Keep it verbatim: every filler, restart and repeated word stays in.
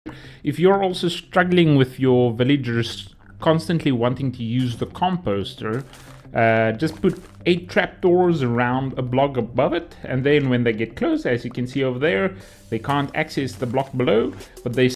If you're also struggling with your villagers constantly wanting to use the composter, uh, just put eight trapdoors around a block above it, and then when they get close, as you can see over there, they can't access the block below, but they